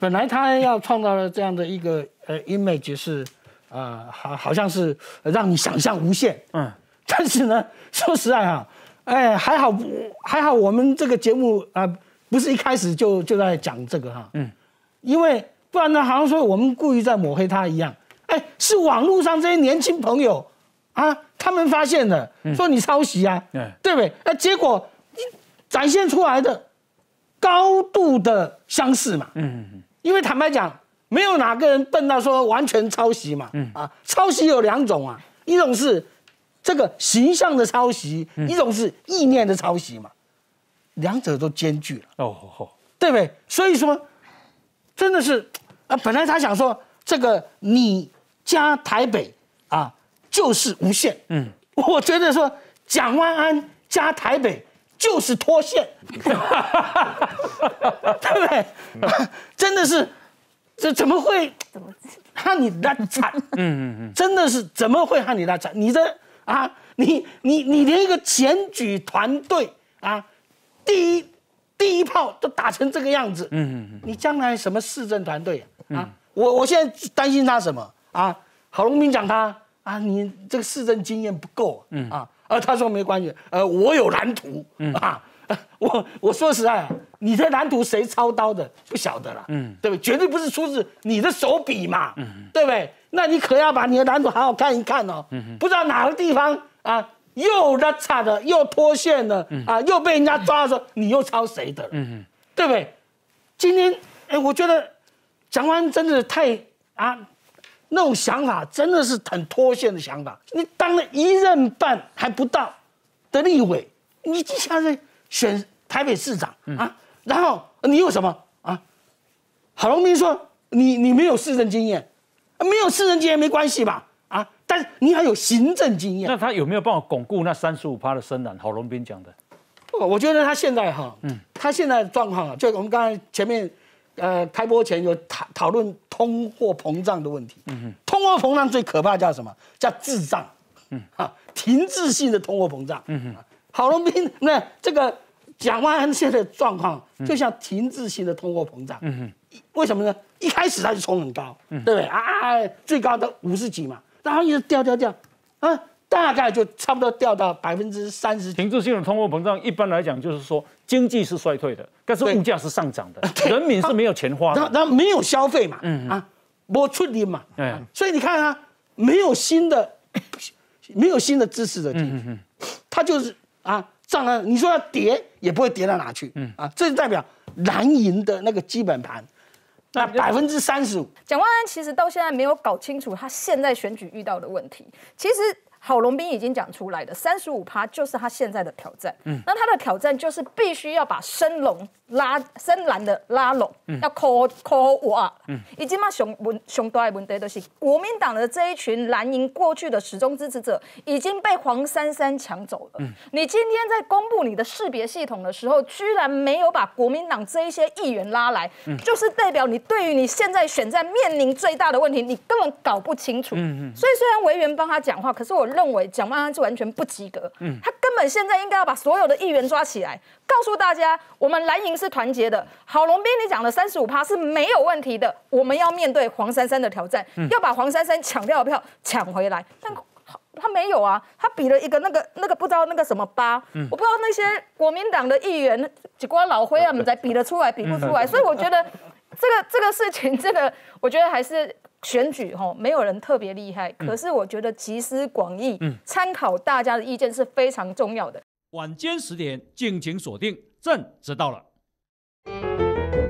本来他要创造的这样的一个image 是好像是让你想象无限，但是呢，说实在哈，还好我们这个节目不是一开始就在讲这个哈，因为不然呢，好像说我们故意在抹黑他一样，是网络上这些年轻朋友他们发现的，说你抄袭啊，对不对？结果展现出来的高度的相似嘛，因为坦白讲，没有哪个人笨到说完全抄袭嘛，抄袭有2种啊，一种是这个形象的抄袭，一种是意念的抄袭嘛，两者都兼具了，对不对？所以说，真的是本来他想说这个你加台北就是无限，我觉得说蒋万安加台北就是脱线，对不对？真的是，这怎么会和你拉惨？真的是怎么会和你拉惨？你的你连一个检举团队第一炮都打成这个样子，你将来什么市政团队我现在担心他什么郝龙斌讲他你这个市政经验不够他说没关系，我有蓝图我说实在你的蓝图谁操刀的不晓得了，对不对？绝对不是出自你的手笔嘛，对不对？那你可要把你的蓝图好好看一看哦，不知道哪个地方又拉差的，又脱线了又被人家抓说你又抄谁的了，对不对？今天我觉得蒋万安真的太那种想法真的是很脱线的想法。你当了1任半还不到的立委，你一下子选台北市长然后你有什么郝龙斌说你没有市政经验，没有市政经验没关系吧但是你还有行政经验。 那他有没有办法巩固那35%的深蓝？郝龙斌讲的， 我觉得他现在他现在的状况就我们刚才前面开播前有讨论通货膨胀的问题。通货膨胀最可怕叫什么？叫滞胀。停滞性的通货膨胀。郝龙斌那这个蒋万安现在的状况就像停滞性的通货膨胀。为什么呢？一开始他就冲很高，对不对最高的50几嘛，然后一直掉大概就差不多掉到30%。 停滞性的通货膨胀一般来讲就是说经济是衰退的，但是物价是上涨的，人民是没有钱花的， 然后没有消费嘛，没出力嘛，所以你看没有新的知识的进去，它就是涨了，你说要跌也不会跌到哪去，这就代表蓝营的那个基本盘。那35%， 蒋万安其实到现在没有搞清楚他现在选举遇到的问题。其实郝龙斌已经讲出来的35%就是他现在的挑战。那他的挑战就是必须要把深蓝的拉拢，要抠挖。已经嘛熊大的问题就是国民党的这一群蓝营过去的始终支持者已经被黄珊珊抢走了。你今天在公布你的识别系统的时候，居然没有把国民党这一些议员拉来，就是代表你对于你现在选战面临最大的问题，你根本搞不清楚。所以虽然委员帮他讲话，可是我认为蒋万安是完全不及格。他根本现在应该要把所有的议员抓起来，告诉大家我们蓝营是团结的。郝龙斌你讲的35%是没有问题的，我们要面对黄珊珊的挑战，要把黄珊珊抢掉的票抢回来。但他没有他比了一个那个不知道那个什么8，我不知道那些国民党的议员几瓜老灰们在比得出来比不出来，所以我觉得这个事情，我觉得还是选举没有人特别厉害，可是我觉得集思广益，参考大家的意见是非常重要的。 晚间10点敬请锁定，朕知道了。